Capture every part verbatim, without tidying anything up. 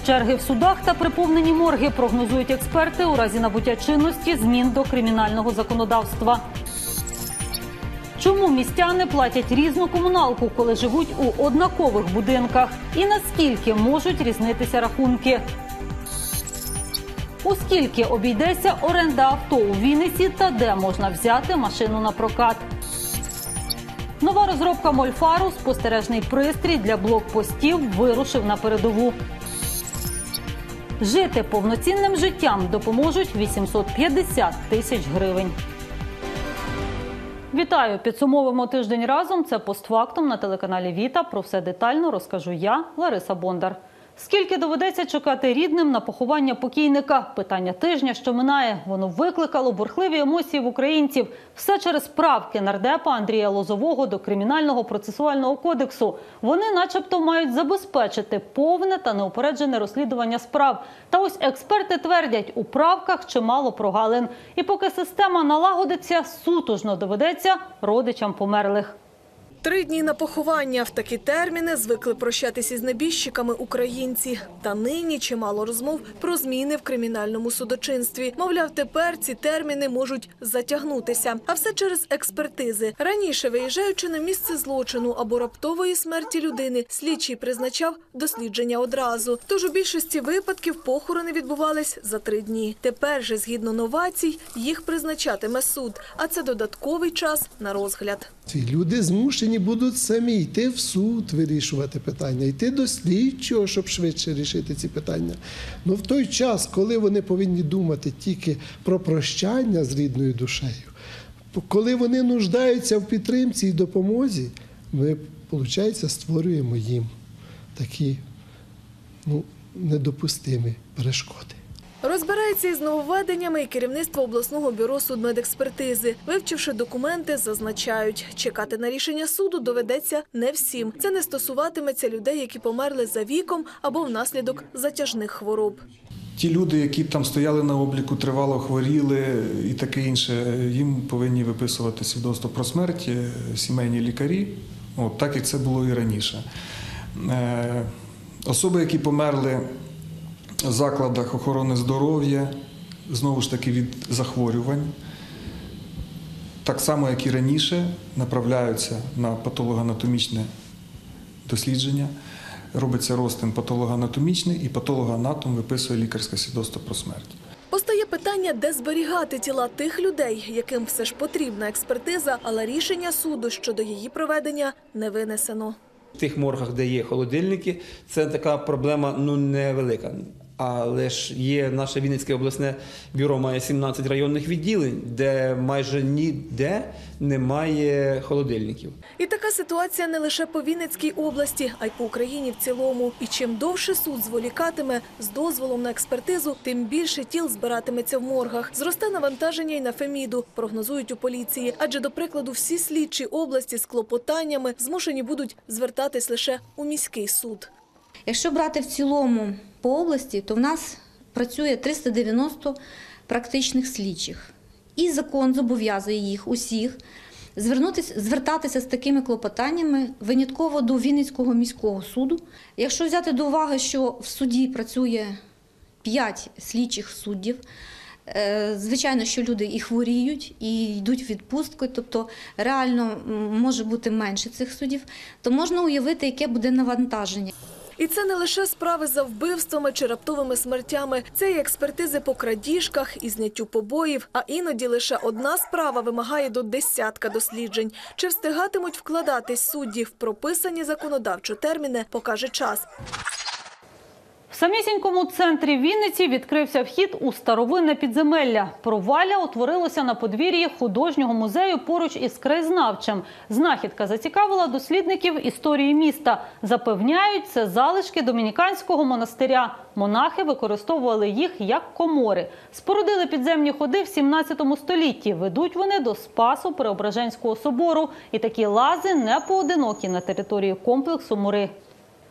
Черги в судах та приповнені морги, прогнозують експерти у разі набуття чинності змін до кримінального законодавства. Чому містяни платять різну комуналку, коли живуть у однакових будинках? І наскільки можуть різнитися рахунки? У скільки обійдеться оренда авто у Вінниці та де можна взяти машину на прокат? Нова розробка Мольфару, спостережний пристрій для блокпостів, вирушив на передову. Жити повноцінним життям допоможуть вісімсот п'ятдесят тисяч гривень. Вітаю! Підсумовуємо тиждень разом. Це «Постфактум» на телеканалі «Віта». Про все детально розкажу я, Лариса Бондар. Скільки доведеться чекати рідним на поховання покійника? Питання тижня, що минає. Воно викликало бурхливі емоції в українців. Все через правки нардепа Андрія Лозового до Кримінального процесуального кодексу. Вони начебто мають забезпечити повне та неупереджене розслідування справ. Та ось експерти твердять, у правках чимало прогалин. І поки система налагодиться, сутужно доведеться родичам померлих. Три дні на поховання. В такі терміни звикли прощатися із небіжчиками українці. Та нині чимало розмов про зміни в кримінальному судочинстві. Мовляв, тепер ці терміни можуть затягнутися. А все через експертизи. Раніше, виїжджаючи на місце злочину або раптової смерті людини, слідчий призначав дослідження одразу. Тож у більшості випадків похорони відбувались за три дні. Тепер же, згідно новацій, їх призначатиме суд. А це додатковий час на розгляд. Ці люди змушені будуть самі йти в суд, вирішувати питання, йти до слідчого, щоб швидше рішити ці питання. Ну в той час, коли вони повинні думати тільки про прощання з рідною душею, коли вони нуждаються в підтримці і допомозі, ми, виходить, створюємо їм такі ну, недопустимі перешкоди. Розбирається із нововведеннями і керівництво обласного бюро судмедекспертизи. Вивчивши документи, зазначають, чекати на рішення суду доведеться не всім. Це не стосуватиметься людей, які померли за віком або внаслідок затяжних хвороб. Ті люди, які там стояли на обліку, тривало хворіли і таке інше, їм повинні виписувати свідоцтво про смерть сімейні лікарі, от, так як це було і раніше. Е, особи, які померли в закладах охорони здоров'я, знову ж таки від захворювань, так само, як і раніше, направляються на патологоанатомічне дослідження, робиться розтин патологоанатомічний і патологоанатом виписує лікарське свідоцтво про смерть. Постає питання, де зберігати тіла тих людей, яким все ж потрібна експертиза, але рішення суду щодо її проведення не винесено. В тих моргах, де є холодильники, це така проблема ну, невелика. Але ж є наше Вінницьке обласне бюро, має сімнадцять районних відділень, де майже ніде немає холодильників. І така ситуація не лише по Вінницькій області, а й по Україні в цілому. І чим довше суд зволікатиме з дозволом на експертизу, тим більше тіл збиратиметься в моргах. Зросте навантаження й на Феміду, прогнозують у поліції. Адже, до прикладу, всі слідчі області з клопотаннями змушені будуть звертатись лише у міський суд. Якщо брати в цілому по області, то в нас працює триста дев'яносто практичних слідчих. І закон зобов'язує їх усіх звернутися, звертатися з такими клопотаннями винятково до Вінницького міського суду. Якщо взяти до уваги, що в суді працює п'ять слідчих суддів, звичайно, що люди і хворіють, і йдуть в відпустку, тобто реально може бути менше цих суддів, то можна уявити, яке буде навантаження. І це не лише справи за вбивствами чи раптовими смертями. Це і експертизи по крадіжках і зняттю побоїв. А іноді лише одна справа вимагає до десятка досліджень. Чи встигатимуть вкладатись судді в прописані законодавчо терміни, покаже час. В самісінькому центрі Вінниці відкрився вхід у старовинне підземелля. Провалля утворилося на подвір'ї художнього музею поруч із краєзнавчим. Знахідка зацікавила дослідників історії міста. Запевняють, це залишки домініканського монастиря. Монахи використовували їх як комори. Спорудили підземні ходи в сімнадцятому столітті. Ведуть вони до Спасо-Преображенського собору. І такі лази не поодинокі на території комплексу Мури.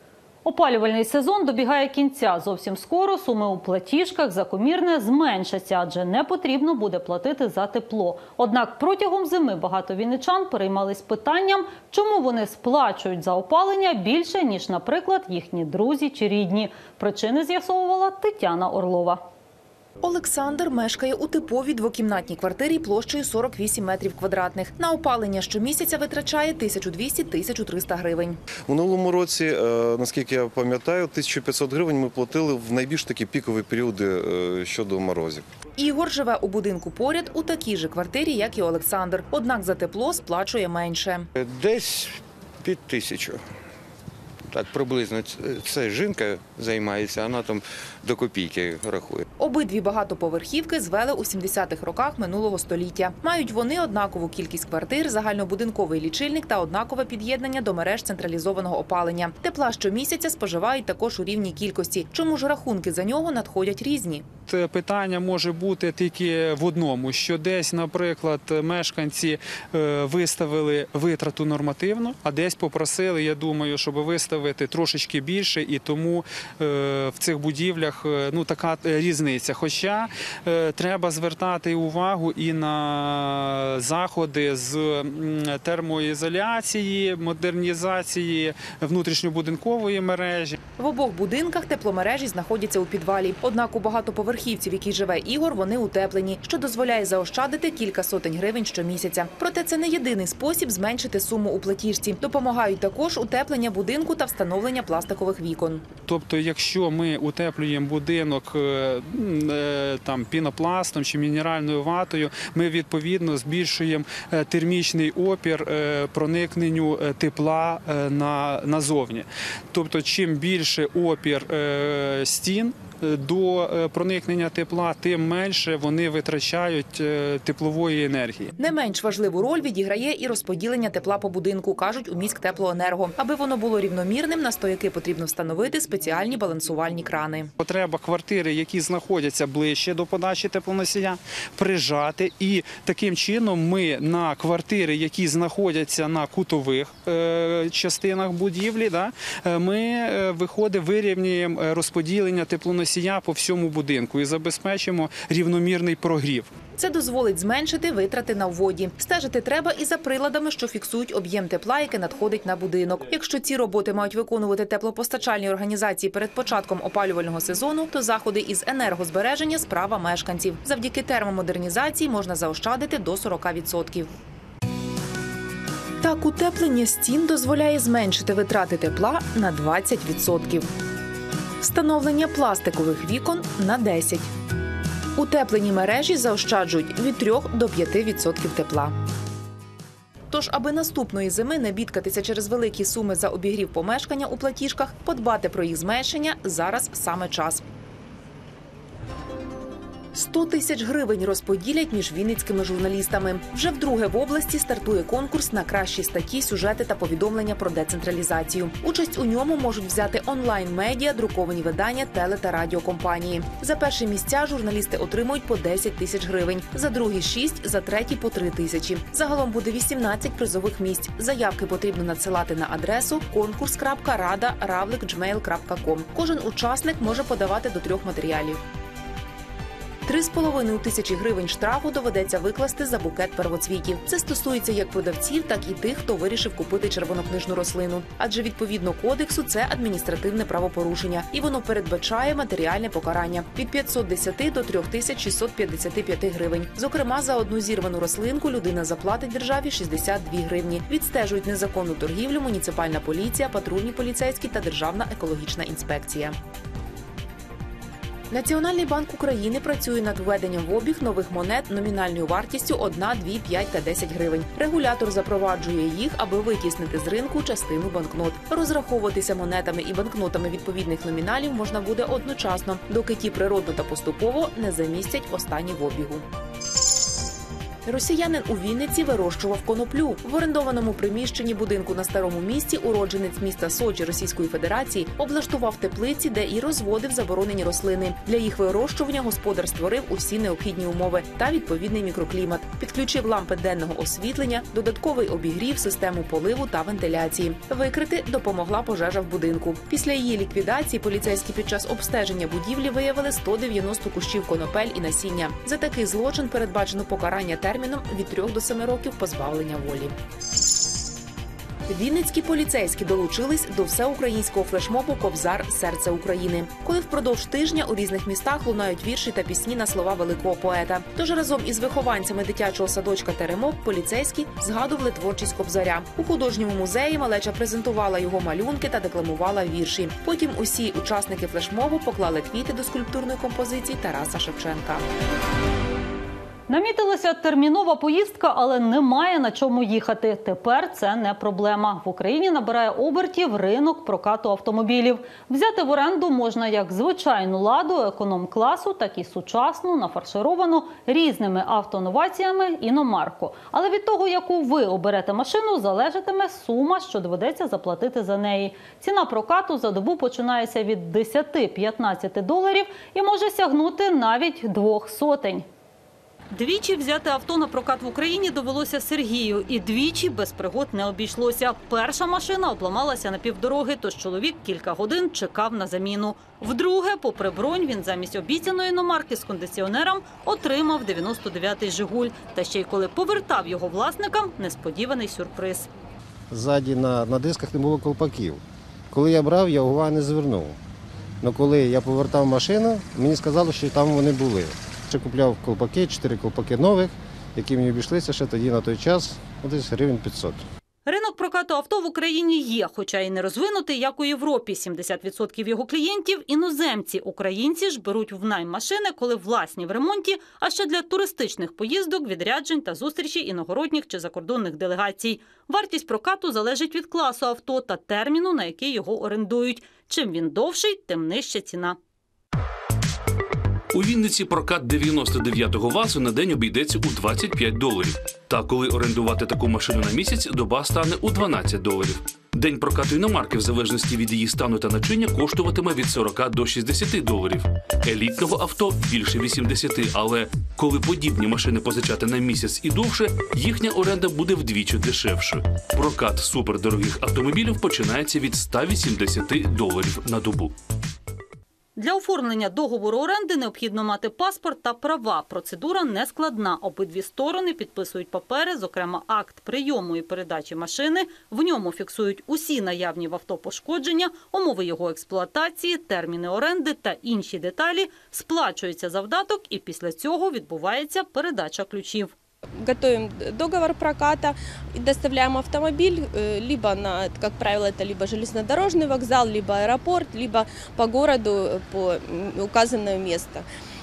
Опалювальний сезон добігає кінця. Зовсім скоро суми у платіжках за комірне зменшаться, адже не потрібно буде платити за тепло. Однак протягом зими багато вінничан переймались питанням, чому вони сплачують за опалення більше, ніж, наприклад, їхні друзі чи рідні. Причини з'ясовувала Тетяна Орлова. Олександр мешкає у типовій двокімнатній квартирі площею сорок вісім метрів квадратних. На опалення щомісяця витрачає тисячу двісті - тисячу триста гривень. У минулому році, е, наскільки я пам'ятаю, тисячу п'ятсот гривень ми платили в найбільш такі пікові періоди е, щодо морозів. Ігор живе у будинку поряд у такій же квартирі, як і Олександр. Однак за тепло сплачує менше. Десь під тисячу. Так, приблизно. Це жінка займається, вона там до копійки рахує. Обидві багатоповерхівки звели у сімдесятих роках минулого століття. Мають вони однакову кількість квартир, загальнобудинковий лічильник та однакове під'єднання до мереж централізованого опалення. Тепла щомісяця споживають також у рівній кількості. Чому ж рахунки за нього надходять різні? Питання може бути тільки в одному, що десь, наприклад, мешканці виставили витрату нормативну, а десь попросили, я думаю, щоб виставити трошечки більше, і тому в цих будівлях ну, така різниця. Хоча треба звертати увагу і на заходи з термоізоляції, модернізації внутрішньобудинкової мережі. В обох будинках тепломережі знаходяться у підвалі. Однак у багатоповерхівці, в якій живе Ігор, вони утеплені, що дозволяє заощадити кілька сотень гривень щомісяця. Проте це не єдиний спосіб зменшити суму у платіжці. Допомагають також утеплення будинку та встановлення пластикових вікон. Тобто, якщо ми утеплюємо будинок там, пінопластом чи мінеральною ватою, ми відповідно збільшуємо термічний опір проникненню тепла на, назовні. Тобто, чим більше опір стін до проникнення тепла, тим менше вони витрачають теплової енергії. Не менш важливу роль відіграє і розподілення тепла по будинку, кажуть у міськтеплоенерго. Аби воно було рівномірним, на стояки потрібно встановити спеціальні балансувальні крани. Потреба квартири, які знаходяться ближче до подачі теплоносія, прижати. І таким чином ми на квартири, які знаходяться на кутових е, частинах будівлі, да, ми е, виходить, вирівнюємо розподілення теплоносія по всьому будинку і забезпечимо рівномірний прогрів. Це дозволить зменшити витрати на воді. Стежити треба і за приладами, що фіксують об'єм тепла, яке надходить на будинок. Якщо ці роботи мають виконувати теплопостачальні організації перед початком опалювального сезону, то заходи із енергозбереження – справа мешканців. Завдяки термомодернізації можна заощадити до сорока відсотків. Так, утеплення стін дозволяє зменшити витрати тепла на двадцять відсотків. Встановлення пластикових вікон – на десять відсотків. Утеплені мережі заощаджують від трьох до п'яти відсотків тепла. Тож, аби наступної зими не бідкатися через великі суми за обігрів помешкання у платіжках, подбати про їх зменшення – зараз саме час. сто тисяч гривень розподілять між вінницькими журналістами. Вже вдруге в області стартує конкурс на кращі статті, сюжети та повідомлення про децентралізацію. Участь у ньому можуть взяти онлайн-медіа, друковані видання, теле- та радіокомпанії. За перші місця журналісти отримують по десять тисяч гривень, за другі – шість, за треті – по три тисячі. Загалом буде вісімнадцять призових місць. Заявки потрібно надсилати на адресу конкурс крапка рада равлик джмейл крапка ком. Кожен учасник може подавати до трьох матеріалів. Три з половиною тисячі гривень штрафу доведеться викласти за букет первоцвітів. Це стосується як продавців, так і тих, хто вирішив купити червонокнижну рослину. Адже відповідно кодексу це адміністративне правопорушення. І воно передбачає матеріальне покарання – від п'ятсот десяти до трьох тисяч шістсот п'ятдесяти п'яти гривень. Зокрема, за одну зірвану рослинку людина заплатить державі шістдесят дві гривні. Відстежують незаконну торгівлю муніципальна поліція, патрульні поліцейські та Державна екологічна інспекція. Національний банк України працює над введенням в обіг нових монет номінальною вартістю одна, дві, п'ять та десять гривень. Регулятор запроваджує їх, аби витіснити з ринку частину банкнот. Розраховуватися монетами і банкнотами відповідних номіналів можна буде одночасно, доки ті природно та поступово не замістять останні в обігу. Росіянин у Вінниці вирощував коноплю. В орендованому приміщенні будинку на Старому місті уродженець міста Сочі Російської Федерації облаштував теплиці, де і розводив заборонені рослини. Для їх вирощування господар створив усі необхідні умови та відповідний мікроклімат. Підключив лампи денного освітлення, додатковий обігрів, систему поливу та вентиляції. Викрити допомогла пожежа в будинку. Після її ліквідації поліцейські під час обстеження будівлі виявили сто дев'яносто кущів конопель і насіння. За такий злочин передбачено покарання терміном від трьох до семи років позбавлення волі. Вінницькі поліцейські долучились до всеукраїнського флешмобу «Кобзар. Серце України», коли впродовж тижня у різних містах лунають вірші та пісні на слова великого поета. Тож разом із вихованцями дитячого садочка «Теремок» поліцейські згадували творчість Кобзаря. У художньому музеї малеча презентувала його малюнки та декламувала вірші. Потім усі учасники флешмобу поклали квіти до скульптурної композиції Тараса Шевченка. Намітилася термінова поїздка, але немає на чому їхати. Тепер це не проблема. В Україні набирає обертів ринок прокату автомобілів. Взяти в оренду можна як звичайну ладу економ-класу, так і сучасну, нафаршировану різними автоноваціями іномарку. Але від того, яку ви оберете машину, залежатиме сума, що доведеться заплатити за неї. Ціна прокату за добу починається від десяти-п'ятнадцяти доларів і може сягнути навіть двох сотень. Двічі взяти авто на прокат в Україні довелося Сергію. І двічі без пригод не обійшлося. Перша машина обламалася на півдороги, тож чоловік кілька годин чекав на заміну. Вдруге, попри бронь, він замість обіцяної іномарки з кондиціонером отримав дев'яносто дев'ятий «Жигуль». Та ще й коли повертав його власникам, несподіваний сюрприз. Ззаді на, на дисках не було колпаків. Коли я брав, я уваги не звернув. Але коли я повертав машину, мені сказали, що там вони були. Ще купляв колпаки, чотири колпаки нових, які мені обійшлися ще тоді на той час, десь гривень п'ятсот. Ринок прокату авто в Україні є, хоча і не розвинутий, як у Європі. сімдесят відсотків його клієнтів – іноземці. Українці ж беруть в найм машини, коли власні в ремонті, а ще для туристичних поїздок, відряджень та зустрічей іногородніх чи закордонних делегацій. Вартість прокату залежить від класу авто та терміну, на який його орендують. Чим він довший, тим нижча ціна. У Вінниці прокат дев'яносто дев'ятого ВАЗу на день обійдеться у двадцять п'ять доларів. Та коли орендувати таку машину на місяць, доба стане у дванадцять доларів. День прокату іномарки в залежності від її стану та начиння коштуватиме від сорока до шістдесяти доларів. Елітного авто більше вісімдесяти, але коли подібні машини позичати на місяць і довше, їхня оренда буде вдвічі дешевшою. Прокат супердорогих автомобілів починається від ста вісімдесяти доларів на добу. Для оформлення договору оренди необхідно мати паспорт та права. Процедура нескладна. Обидві сторони підписують папери, зокрема акт прийому і передачі машини. В ньому фіксують усі наявні в авто пошкодження, умови його експлуатації, терміни оренди та інші деталі. Сплачується завдаток і після цього відбувається передача ключів. Готовим договор проката и доставляем автомобиль, либо, на, как правило, это либо железнодорожный вокзал, либо аэропорт, либо по городу, по указанное место.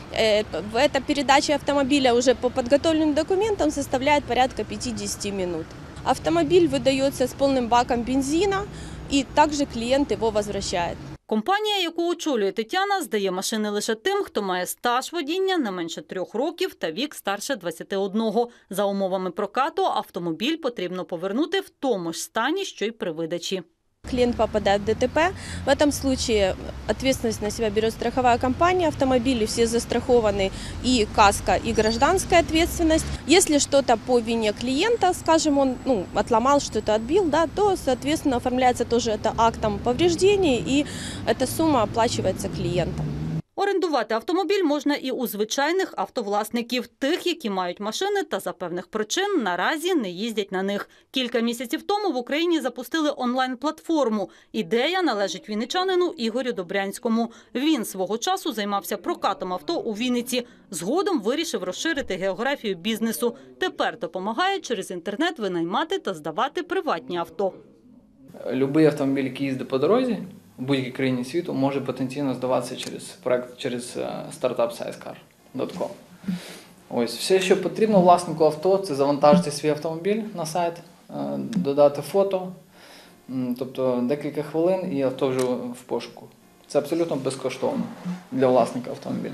Эта передача автомобиля уже по подготовленным документам составляет порядка пятидесяти минут. Автомобиль выдается с полным баком бензина, и также клиент его возвращает. Компанія, яку очолює Тетяна, здає машини лише тим, хто має стаж водіння не менше трьох років та вік старше двадцяти одного. За умовами прокату автомобіль потрібно повернути в тому ж стані, що й при видачі. Клиент попадает в ДТП. В этом случае ответственность на себя берет страховая компания. Автомобили все застрахованы, и каска, и гражданская ответственность. Если что-то по вине клиента, скажем, он ну, отломал, что-то отбил, да, то, соответственно, оформляется тоже это актом повреждений, и эта сумма оплачивается клиентом. Орендувати автомобіль можна і у звичайних автовласників, тих, які мають машини та за певних причин наразі не їздять на них. Кілька місяців тому в Україні запустили онлайн-платформу. Ідея належить вінничанину Ігорю Добрянському. Він свого часу займався прокатом авто у Вінниці. Згодом вирішив розширити географію бізнесу. Тепер допомагає через інтернет винаймати та здавати приватні авто. Любий автомобіль, який їздить по дорозі, в будь-якій країні світу може потенційно здаватися через проект, через стартап сайскар крапка ком. Ось, все, що потрібно власнику авто, це завантажити свій автомобіль на сайт, додати фото, тобто декілька хвилин і авто вже в пошуку. Це абсолютно безкоштовно для власника автомобіля.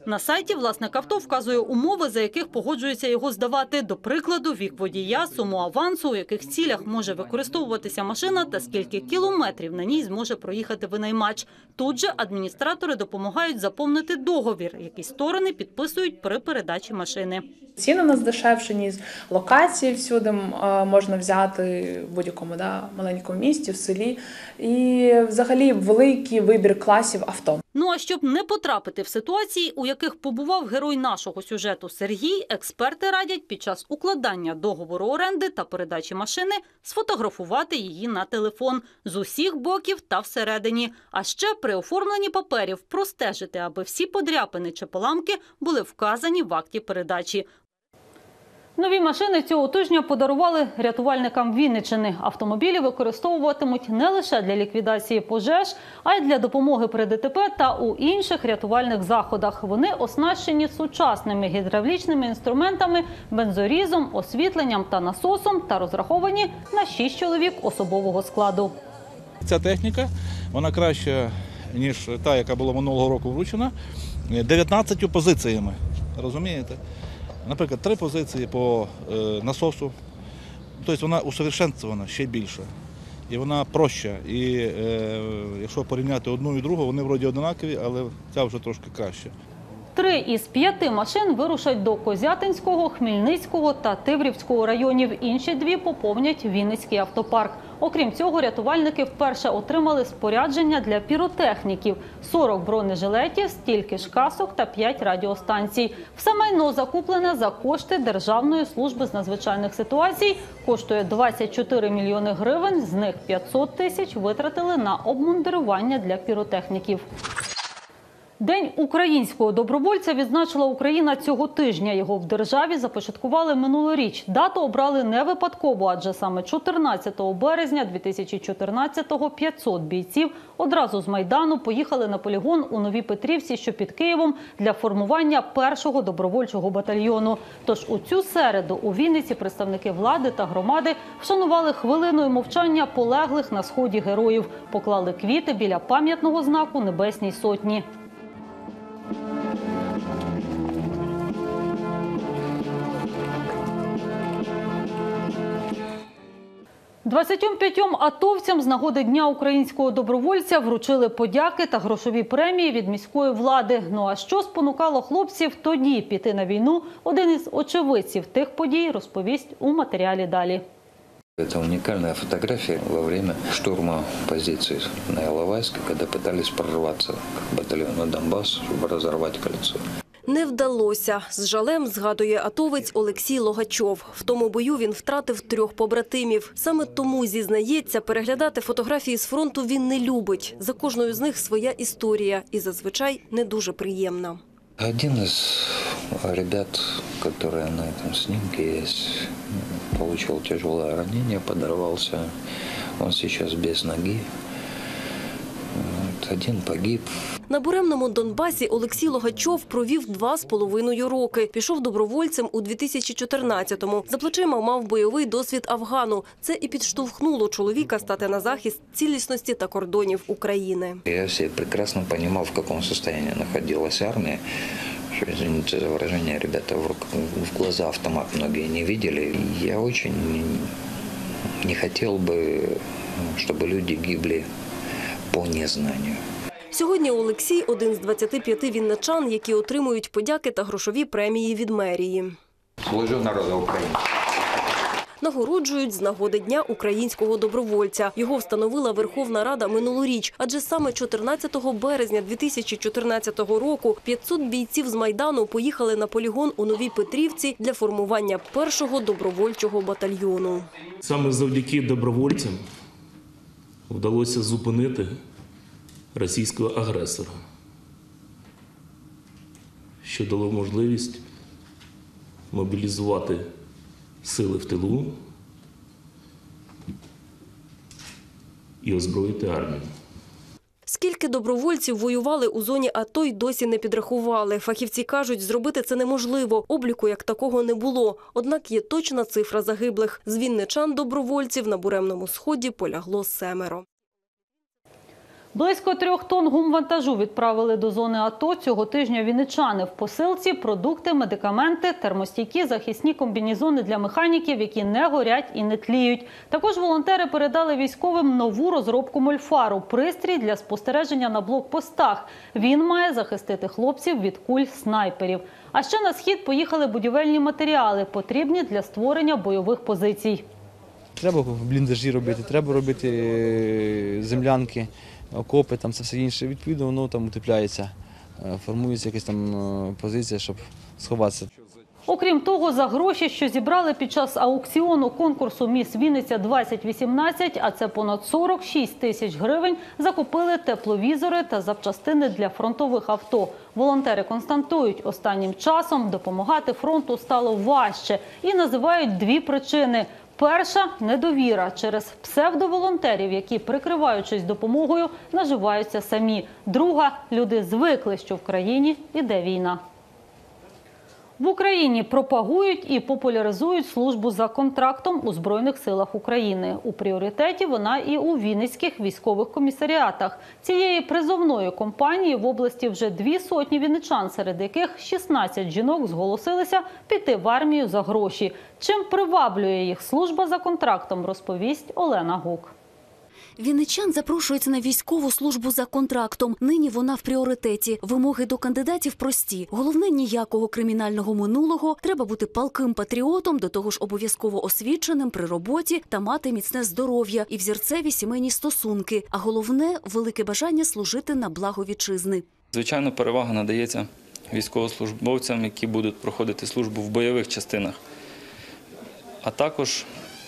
На сайті власник авто вказує умови, за яких погоджується його здавати. До прикладу, вік водія, суму авансу, у яких цілях може використовуватися машина та скільки кілометрів на ній зможе проїхати винаймач. Тут же адміністратори допомагають заповнити договір, який сторони підписують при передачі машини. Ціни у нас дешевші, локації всюди можна взяти в будь-якому да, маленькому місті, в селі. І взагалі великий вибір класів авто. Ну а щоб не потрапити в ситуації, у яких побував герой нашого сюжету Сергій, експерти радять під час укладання договору оренди та передачі машини сфотографувати її на телефон з усіх боків та всередині. А ще при оформленні паперів простежити, аби всі подряпини чи поламки були вказані в акті передачі. Нові машини цього тижня подарували рятувальникам Вінниччини. Автомобілі використовуватимуть не лише для ліквідації пожеж, а й для допомоги при ДТП та у інших рятувальних заходах. Вони оснащені сучасними гідравлічними інструментами, бензорізом, освітленням та насосом та розраховані на шість чоловік особового складу. Ця техніка, вона краща, ніж та, яка була минулого року вручена, дев'ятнадцятьма позиціями, розумієте? Наприклад, три позиції по насосу, тобто вона усовершенствована ще більше, і вона проща. І е, якщо порівняти одну і другу, вони вроді однакові, але ця вже трошки краще. Три із п'яти машин вирушать до Козятинського, Хмельницького та Тиврівського районів. Інші дві поповнять Вінницький автопарк. Окрім цього, рятувальники вперше отримали спорядження для піротехніків – сорок бронежилетів, стільки ж касок та п'ять радіостанцій. Все майно закуплене за кошти Державної служби з надзвичайних ситуацій. Коштує двадцять чотири мільйони гривень, з них п'ятсот тисяч витратили на обмундирування для піротехніків. День українського добровольця відзначила Україна цього тижня. Його в державі започаткували минулоріч. Дату обрали не випадково, адже саме чотирнадцятого березня дві тисячі чотирнадцятого п'ятсот бійців одразу з Майдану поїхали на полігон у Новій Петрівці, що під Києвом, для формування першого добровольчого батальйону. Тож у цю середу у Вінниці представники влади та громади вшанували хвилиною мовчання полеглих на сході героїв, поклали квіти біля пам'ятного знаку Небесній Сотні. двадцятьом п'ятьом атовцям з нагоди Дня українського добровольця вручили подяки та грошові премії від міської влади. Ну а що спонукало хлопців тоді піти на війну, один із очевидців тих подій розповість у матеріалі далі. Это уникальная фотография во время штурма позиций на Иловайске, когда пытались прорваться к батальону Донбасс, чтобы разорвать кольцо. Не вдалося. З жалем згадує атовець Олексій Логачов. В тому бою він втратив трьох побратимів. Саме тому, зізнається, переглядати фотографії з фронту він не любить. За кожною з них своя історія і зазвичай не дуже приємна. Один из ребят, который на этом снимке есть, получил тяжелое ранение, подорвался. Он сейчас без ноги. Один погиб. На буремному Донбасі Олексій Логачов провів два з половиною роки. Пішов добровольцем у дві тисячі чотирнадцятому. За плечима мав бойовий досвід Афгану. Це і підштовхнуло чоловіка стати на захист цілісності та кордонів України. Я все прекрасно розумів, в якому стані знаходилась армія. Что, извините за выражение, ребята в, в глаза автомат многие не видели. Я очень не хотел бы, чтобы люди гибли по незнанню. Сьогодні Олексій – один з двадцяти п'яти вінничан, які отримують подяки та грошові премії від мерії. Служу народу України. Нагороджують з нагоди Дня українського добровольця. Його встановила Верховна Рада минулоріч, адже саме чотирнадцятого березня дві тисячі чотирнадцятого року п'ятсот бійців з Майдану поїхали на полігон у Новій Петрівці для формування першого добровольчого батальйону. Саме завдяки добровольцям вдалося зупинити російського агресора, що дало можливість мобілізувати сили в тилу і озброїти армію. Скільки добровольців воювали у зоні АТО, й досі не підрахували. Фахівці кажуть, зробити це неможливо. Обліку як такого не було. Однак є точна цифра загиблих. З вінничан добровольців на Буремному Сході полягло семеро. Близько трьох тонн гумвантажу відправили до зони АТО цього тижня вінничани. В посилці – продукти, медикаменти, термостійкі захисні комбінезони для механіків, які не горять і не тліють. Також волонтери передали військовим нову розробку мольфару – пристрій для спостереження на блокпостах. Він має захистити хлопців від куль снайперів. А ще на схід поїхали будівельні матеріали, потрібні для створення бойових позицій. Треба бліндажі робити, треба робити землянки, окопи, там це все інше. Відповідно, воно там утепляється, формується якась там позиція, щоб сховатися. Окрім того, за гроші, що зібрали під час аукціону конкурсу «Міс Вінниця двадцять вісімнадцять», а це понад сорок шість тисяч гривень, закупили тепловізори та запчастини для фронтових авто. Волонтери констатують, останнім часом допомагати фронту стало важче і називають дві причини. Перша – недовіра через псевдоволонтерів, які, прикриваючись допомогою, наживаються самі. Друга – люди звикли, що в країні іде війна. В Україні пропагують і популяризують службу за контрактом у Збройних силах України. У пріоритеті вона і у Вінницьких військових комісаріатах. Цієї призовної кампанії в області вже дві сотні вінничан, серед яких шістнадцять жінок зголосилися піти в армію за гроші. Чим приваблює їх служба за контрактом, розповість Олена Гук. Вінничан запрошують на військову службу за контрактом. Нині вона в пріоритеті. Вимоги до кандидатів прості. Головне – ніякого кримінального минулого, треба бути палким патріотом, до того ж обов'язково освіченим при роботі та мати міцне здоров'я і взірцеві сімейні стосунки. А головне – велике бажання служити на благо вітчизни. Звичайно, перевага надається військовослужбовцям, які будуть проходити службу в бойових частинах. А також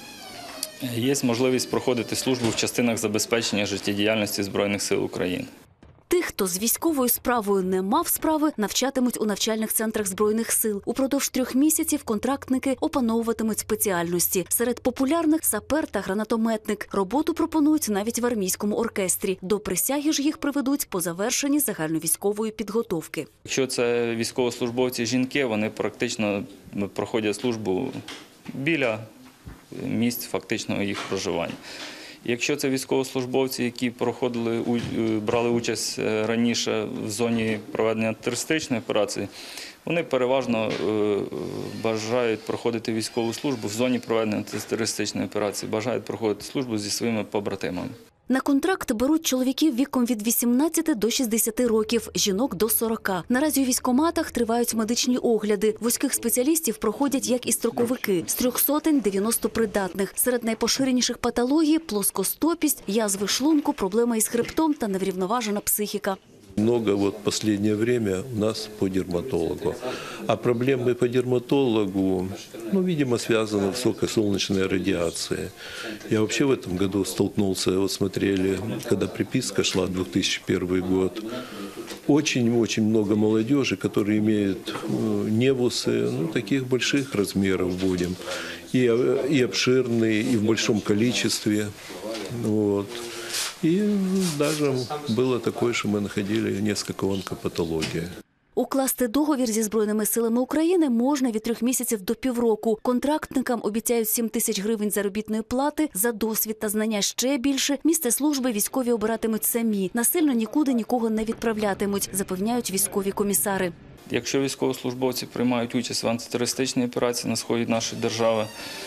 є можливість проходити службу в частинах забезпечення життєдіяльності Збройних сил України. Тих, хто з військовою справою не мав справи, навчатимуть у навчальних центрах Збройних сил. Упродовж трьох місяців контрактники опановуватимуть спеціальності. Серед популярних – сапер та гранатометник. Роботу пропонують навіть в армійському оркестрі. До присяги ж їх приведуть по завершенні загальновійськової підготовки. Якщо це військовослужбовці-жінки, вони практично проходять службу біля місць фактичного їх проживання. Якщо це військовослужбовці, які проходили, брали участь раніше в зоні проведення антитерористичної операції, вони переважно бажають проходити військову службу в зоні проведення антитерористичної операції, бажають проходити службу зі своїми побратимами. На контракт беруть чоловіків віком від вісімнадцяти до шістдесяти років, жінок до сорока. Наразі у військкоматах тривають медичні огляди. Вузьких спеціалістів проходять як і строковики. З трьох сотень – дев'яносто придатних. Серед найпоширеніших патологій – плоскостопість, язви шлунку, проблема із хребтом та неврівноважена психіка. Много вот в последнее время у нас по дерматологу. А проблемы по дерматологу, ну, видимо, связаны с высокой солнечной радиацией. Я вообще в этом году столкнулся, вот смотрели, когда приписка шла, две тысячи первый год, очень-очень много молодежи, которые имеют невусы, ну, таких больших размеров будем, и, и обширные, и в большом количестве, вот. И даже было такое, что мы находили несколько онкопатологий. Укласти договір зі Збройними силами України можна від трьох місяців до півроку. Контрактникам обіцяють сім тисяч гривень заробітної плати, за досвід та знання ще більше. Місце служби військові обиратимуть самі. Насильно нікуди нікого не відправлятимуть, запевняють військові комісари. Якщо військовослужбовці приймають участь в антитерористичній операції на сході нашої держави,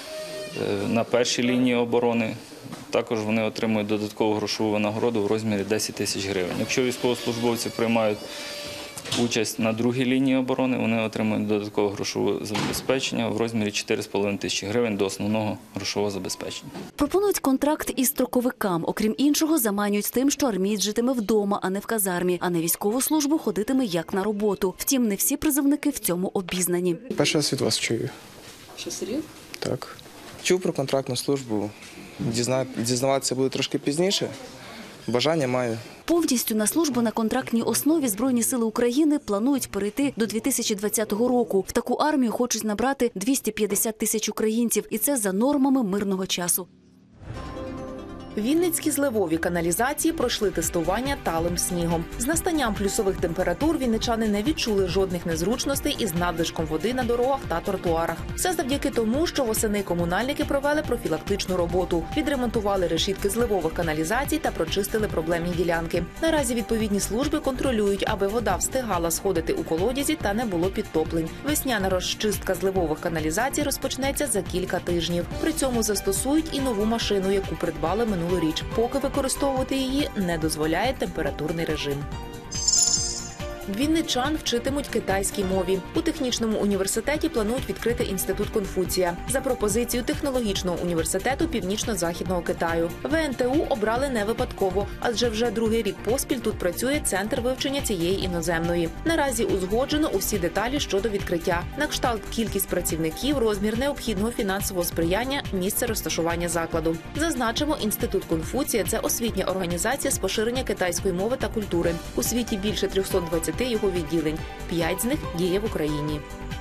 на першій лінії оборони, також вони отримують додаткову грошову винагороду в розмірі десять тисяч гривень. Якщо військовослужбовці приймають участь на другій лінії оборони, вони отримують додаткове грошове забезпечення в розмірі чотири з половиною тисячі гривень до основного грошового забезпечення. Пропонують контракт і строковикам. Окрім іншого, заманюють тим, що армієць житиме вдома, а не в казармі, а на військову службу ходитиме як на роботу. Втім, не всі призовники в цьому обізнані. Перший раз від вас чую. Що, серйозно? Так. Чув про контрактну службу. Дізнаватися буду трошки пізніше. Бажання маю. Повністю на службу на контрактній основі Збройні сили України планують перейти до дві тисячі двадцятого року. В таку армію хочуть набрати двісті п'ятдесят тисяч українців, і це за нормами мирного часу. Вінницькі зливові каналізації пройшли тестування талим снігом. З настанням плюсових температур вінничани не відчули жодних незручностей із надлишком води на дорогах та тротуарах. Все завдяки тому, що восени комунальники провели профілактичну роботу, відремонтували решітки зливових каналізацій та прочистили проблемні ділянки. Наразі відповідні служби контролюють, аби вода встигала сходити у колодязі та не було підтоплень. Весняна розчистка зливових каналізацій розпочнеться за кілька тижнів. При цьому застосують і нову машину, яку придбали минулоріч, поки використовувати її не дозволяє температурний режим. Вінничан вчитимуть китайській мові. У технічному університеті планують відкрити інститут Конфуція за пропозицією технологічного університету Північно-Західного Китаю. ве ен те у обрали не випадково, адже вже другий рік поспіль тут працює центр вивчення цієї іноземної. Наразі узгоджено усі деталі щодо відкриття. На кшталт кількість працівників, розмір необхідного фінансового сприяння, місце розташування закладу. Зазначимо, інститут Конфуція – це освітня організація з поширення китайської мови та культури. У світі більше триста двадцять його відділень. П'ять з них діє в Україні.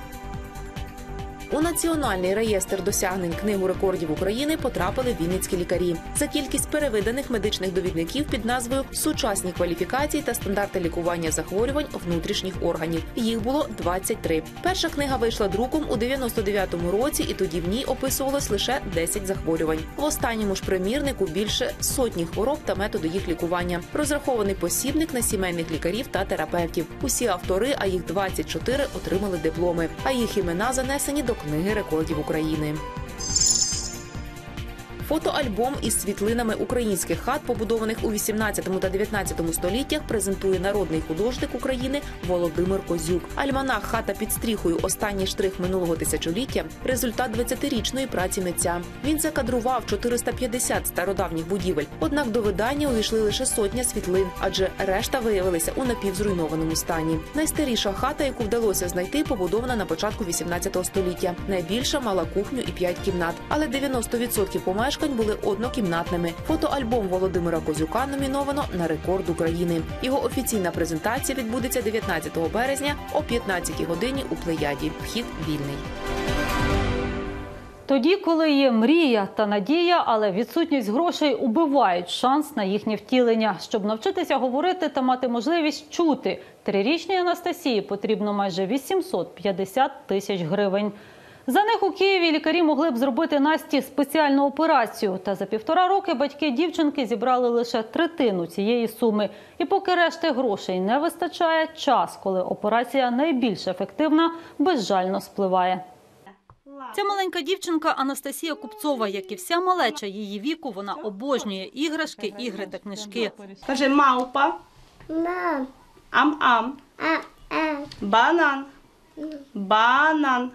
У Національний реєстр досягнень Книгу рекордів України потрапили вінницькі лікарі. За кількість перевиданих медичних довідників під назвою «Сучасні кваліфікації та стандарти лікування захворювань внутрішніх органів». Їх було двадцять три. Перша книга вийшла друком у дев'яносто дев'ятому році, і тоді в ній описувалось лише десять захворювань. В останньому ж примірнику більше сотні хвороб та методи їх лікування. Розрахований посібник на сімейних лікарів та терапевтів. Усі автори, а їх двадцять чотири, отримали дипломи, а їх імена занесені до Книги рекордів України. Фотоальбом із світлинами українських хат, побудованих у вісімнадцятому та дев'ятнадцятому століттях, презентує народний художник України Володимир Козюк. Альманах «Хата під стріхою. Останній штрих минулого тисячоліття» – результат двадцятирічної праці митця. Він закадрував чотириста п'ятдесят стародавніх будівель, однак до видання увійшли лише сотня світлин, адже решта виявилися у напівзруйнованому стані. Найстаріша хата, яку вдалося знайти, побудована на початку вісімнадцятого століття. Найбільша мала кухню і п'ять кімнат, але дев'яносто відсотків помешкань були однокімнатними. Фотоальбом Володимира Козюка номіновано на рекорд України. Його офіційна презентація відбудеться дев'ятнадцятого березня о п'ятнадцятій годині у Плеяді. Вхід вільний. Тоді, коли є мрія та надія, але відсутність грошей убивають шанс на їхнє втілення. Щоб навчитися говорити та мати можливість чути, трирічній Анастасії потрібно майже вісімсот п'ятдесят тисяч гривень. За них у Києві лікарі могли б зробити Насті спеціальну операцію. Та за півтора роки батьки дівчинки зібрали лише третину цієї суми. І поки решти грошей не вистачає, час, коли операція найбільш ефективна, безжально спливає. Ця маленька дівчинка Анастасія Купцова, як і вся малеча її віку, вона обожнює іграшки, ігри та книжки. Кажи мавпа, ам-ам, банан, банан.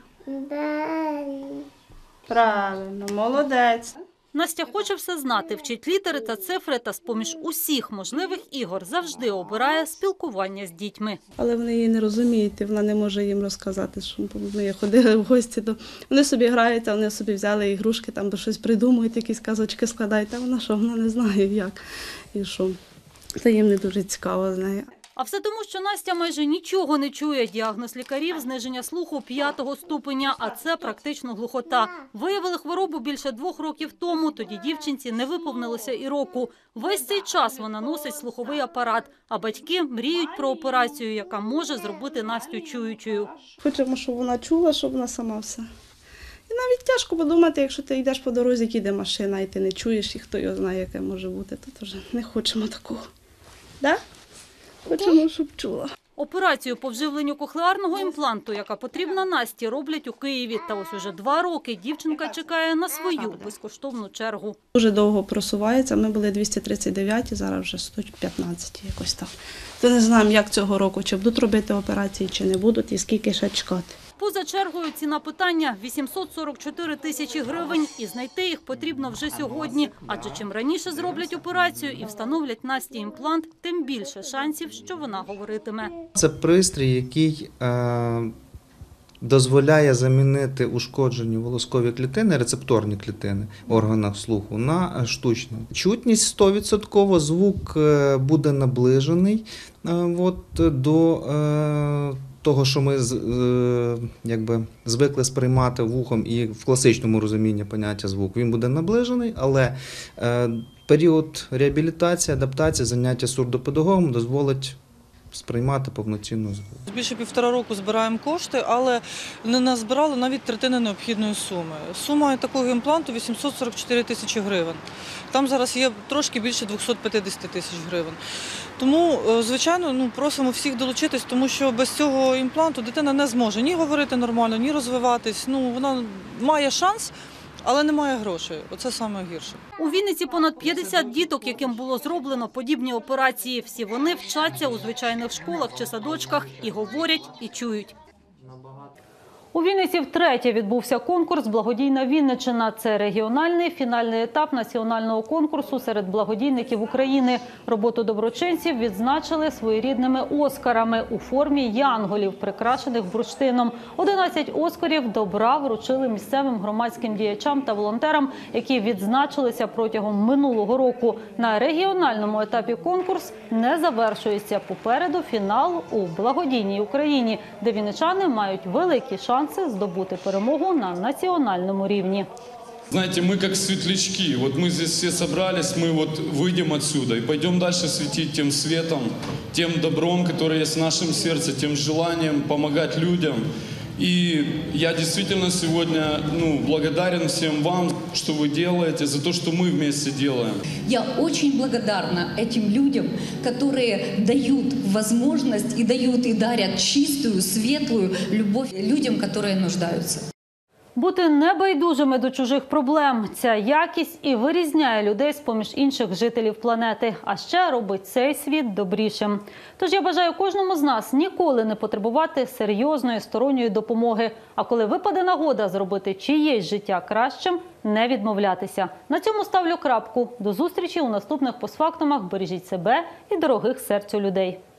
Правильно, молодець. Настя хоче все знати, вчить літери та цифри та з-поміж усіх можливих ігор завжди обирає спілкування з дітьми. Але вони її не розуміють, і вона не може їм розказати, що ми ходили в гості. То вони собі грають, а вони собі взяли ігрушки, там щось придумують, якісь казочки складають, а вона що, вона не знає як і що. Це їм не дуже цікаво з нею. А все тому, що Настя майже нічого не чує. Діагноз лікарів – зниження слуху п'ятого ступеня, а це практично глухота. Виявили хворобу більше двох років тому, тоді дівчинці не виповнилося і року. Весь цей час вона носить слуховий апарат, а батьки мріють про операцію, яка може зробити Настю чуючою. Хочемо, щоб вона чула, щоб вона сама все. І навіть тяжко подумати, якщо ти йдеш по дорозі, їде машина, і ти не чуєш, і хто його знає, яке може бути, то теж не хочемо такого. Да? Хочемо, щоб чула. Операцію по вживленню кохлеарного імпланту, яка потрібна Насті, роблять у Києві. Та ось уже два роки дівчинка чекає на свою безкоштовну чергу. Дуже довго просувається. Ми були двісті тридцять дев'яті, зараз вже сто п'ятнадцяті якось так. То не знаємо, як цього року, чи будуть робити операції, чи не будуть, і скільки ще чекати. Поза чергою ціна питання – вісімсот сорок чотири тисячі гривень. І знайти їх потрібно вже сьогодні. Адже чим раніше зроблять операцію і встановлять Насті імплант, тим більше шансів, що вона говоритиме. Це пристрій, який е, дозволяє замінити ушкоджені волоскові клітини, рецепторні клітини в органах слуху на штучні. Чутність сто відсотків, звук буде наближений е, от, до е, того, що ми е, якби, звикли сприймати вухом і в класичному розумінні поняття звук. Він буде наближений, але е, період реабілітації, адаптації, заняття сурдопедагогом дозволить сприймати повноцінну звук. Більше півтора року збираємо кошти, але не назбирали навіть третини необхідної суми. Сума такого імпланту вісімсот сорок чотири тисячі гривень. Там зараз є трошки більше двісті п'ятдесят тисяч гривень. Тому, звичайно, ну, просимо всіх долучитись, тому що без цього імпланту дитина не зможе ні говорити нормально, ні розвиватись. Ну, вона має шанс, але немає грошей. Оце саме гірше. У Вінниці понад п'ятдесят діток, яким було зроблено подібні операції. Всі вони вчаться у звичайних школах чи садочках і говорять, і чують. У Вінниці втретє відбувся конкурс «Благодійна Вінниччина». Це регіональний фінальний етап національного конкурсу серед благодійників України. Роботу доброчинців відзначили своєрідними «Оскарами» у формі янголів, прикрашених бурштином. одинадцять «Оскарів» добра вручили місцевим громадським діячам та волонтерам, які відзначилися протягом минулого року. На регіональному етапі конкурс не завершується. Попереду фінал у благодійній Україні, де вінничани мають великі шанси здобути перемогу на національному рівні. Знаете, мы как светлячки. Вот мы здесь все собрались, мы вот выйдем отсюда и пойдем дальше светить тем светом, тем добром, которое есть в нашем сердце, тем желанием помогать людям. И я действительно сегодня ну, благодарен всем вам, что вы делаете, за то, что мы вместе делаем. Я очень благодарна этим людям, которые дают возможность и дают и дарят чистую, светлую любовь людям, которые нуждаются. Бути небайдужими до чужих проблем – ця якість і вирізняє людей з-поміж інших жителів планети, а ще робить цей світ добрішим. Тож я бажаю кожному з нас ніколи не потребувати серйозної сторонньої допомоги, а коли випаде нагода зробити чиєсь життя кращим – не відмовлятися. На цьому ставлю крапку. До зустрічі у наступних постфактумах. Бережіть себе і дорогих серцю людей.